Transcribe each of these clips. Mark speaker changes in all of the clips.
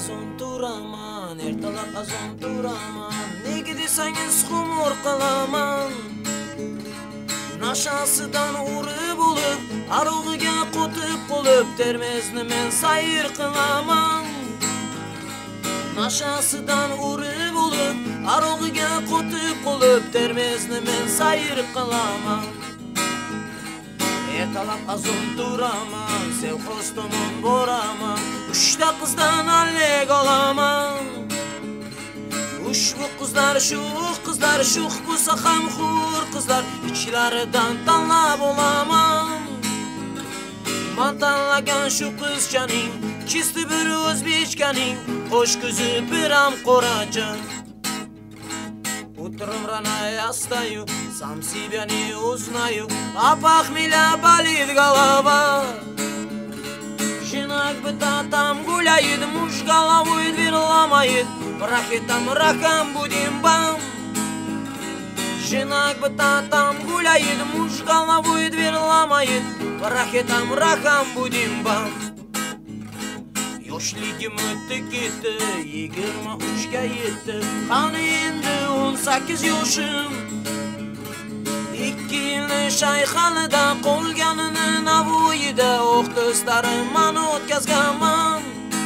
Speaker 1: azon turaman, ertalab azon turaman. Nega desangiz xumor qilaman. Nashasidan urib bo'lib, arog'iga qotib qolib, Termizni men sayr qilaman. Nashasidan urib bo'lib, arog'iga qotib qolib, Termizni men sayr qilaman. Ertalab azon turaman, sevxoz tomon boraman, 3 ta qizdan alleg olaman. Ushbu qizlar sho'x bo'lsa ham xur qizlar, ichlaridan tanlab olaman. Men tanlagan shu qizchaning, chisti bir o'zbekchaning, qo'sh ko'zi biram qoracha. Утром рано я встаю, сам себя не узнаю, а похмелья болит голова. Жена где-то там гуляет, муж головой дверь ломает, рахетом раком будем бам. Жена где-то там гуляет, муж головой дверь ломает, рахетом раком будем бам. Yoshligim o'tdi ketdi, 23 ga yetdi, qani endi 18 yoshim. 2 yilni shayxonada qolganini Navoiyda o'q do'stlarim men o'tkazganman.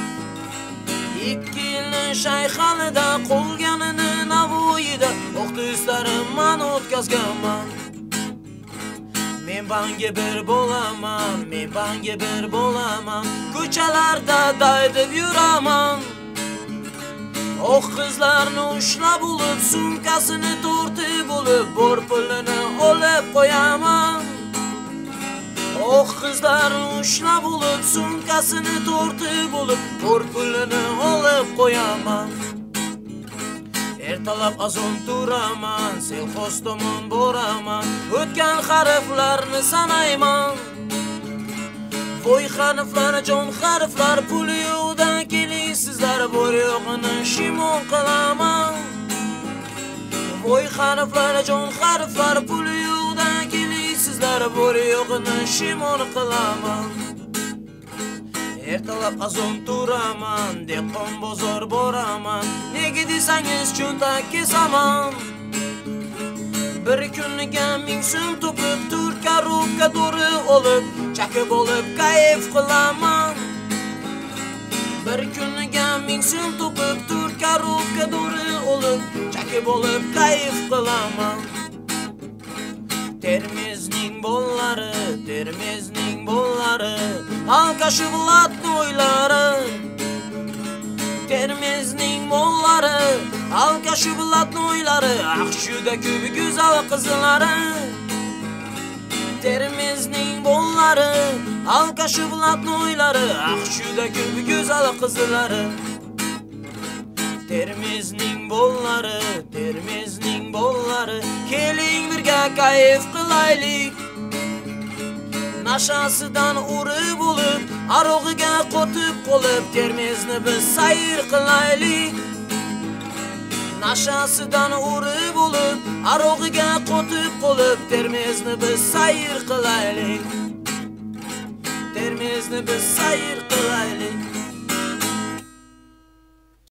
Speaker 1: 2 yilni shayxonada qolganini Navoiyda o'q do'stlarim men o'tkazganman. Men banga bir bo'laman, men banga bir bo'laman, ko'chalarda daydib yuraman. Oq qizlarni ushlab olib, sumkasini tortib olib, bor pulini olib qo'yaman. Oq qizlarni ushlab olib, sumkasini tortib olib, bor pulini olib qo'yaman. Ertalab azon turaman, sevxoz tomon boraman, o'tgan harflarni sanayman. Voy harflar, jon harflar, pul yo'qdan kelaysizlar, bor yo'qini shimon qilaman. Voy harflar, jon harflar, pul yo'qdan kelaysizlar, bor yo'qini shimon qilaman. Ertalab azon turaman, dehqon bozor boraman, nega desangiz cho'ntak kesaman. Bir kuniga 1000 so'm topib, 4 korobka dori olib, chakib olib kayf qilaman. Bir kuniga 1000 so'm topib, 4 korobka dori olib, chakib olib kayf qilaman. Termizning bollari, alqashi Vladni o'ylari. Termizning bollari, alqashi Vladni o'ylari, juda ko'p go'zal qizlari. Termizning bollari, alqashi Vladni o'ylari, juda ko'p go'zal qizlari. Termizning bollari, keling birga kayf qilaylik. Nashasidan urib bo'lib, arog'iga qotib qolib, Termizni biz sayr qilaylik. Nashasidan urib bo'lib, arog'iga qotib qolib, Termizni biz sayr qilaylik. Termizni biz sayr qilaylik.